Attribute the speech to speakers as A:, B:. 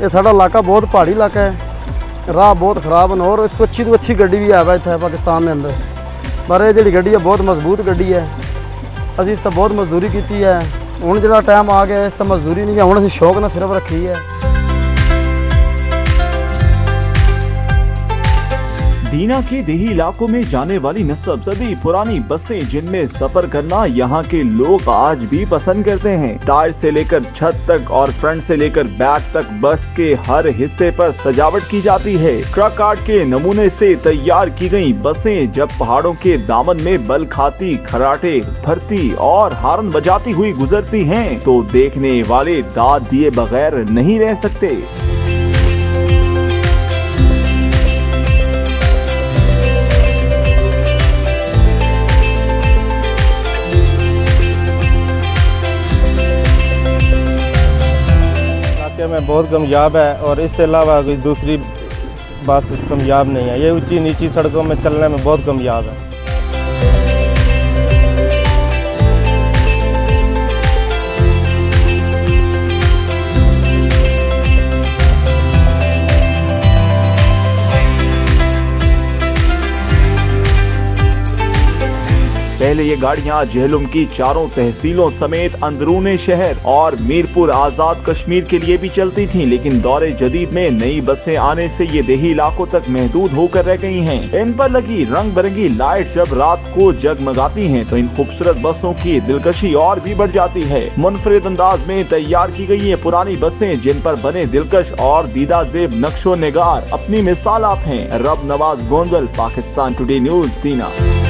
A: ये साडा इलाका बहुत पहाड़ी इलाका है, राह बहुत खराब हैं और इसको अच्छी तो अच्छी गड्डी भी है इतने पाकिस्तान के अंदर, पर ये जी गड्डी है बहुत मजबूत गड्डी है। असी इस बहुत मजदूरी की है, हुण जो टाइम आ गया इस मजदूरी नहीं है, हुण असीं शौक ना सिर्फ रखी है।
B: दीना के देही इलाकों में जाने वाली नस्ब सदी पुरानी बसें जिनमें सफर करना यहाँ के लोग आज भी पसंद करते हैं। टायर से लेकर छत तक और फ्रंट से लेकर बैक तक बस के हर हिस्से पर सजावट की जाती है। ट्रक आर्ट के नमूने से तैयार की गई बसें जब पहाड़ों के दामन में बल खाती, खराटे भरती और हारन बजाती हुई गुजरती हैं, तो देखने वाले दाद दिए बगैर नहीं रह सकते।
C: में बहुत कामयाब है और इससे अलावा कोई दूसरी बस कामयाब नहीं है। ये ऊंची नीची सड़कों में चलने में बहुत कामयाब है।
B: पहले ये गाड़ियां झेलुम की चारों तहसीलों समेत अंदरूने शहर और मीरपुर आजाद कश्मीर के लिए भी चलती थीं, लेकिन दौरे जदीद में नई बसें आने से ये देही इलाकों तक महदूद होकर रह गई हैं। इन पर लगी रंग बिरंगी लाइट जब रात को जगमगाती हैं, तो इन खूबसूरत बसों की दिलकशी और भी बढ़ जाती है। मुनफरिद अंदाज में तैयार की गई ये पुरानी बसें जिन पर बने दिलकश और दीदा जेब नक्शो निगार अपनी मिसाल आप हैं। रब नवाज गोंदल, पाकिस्तान टुडे न्यूज़, दीना।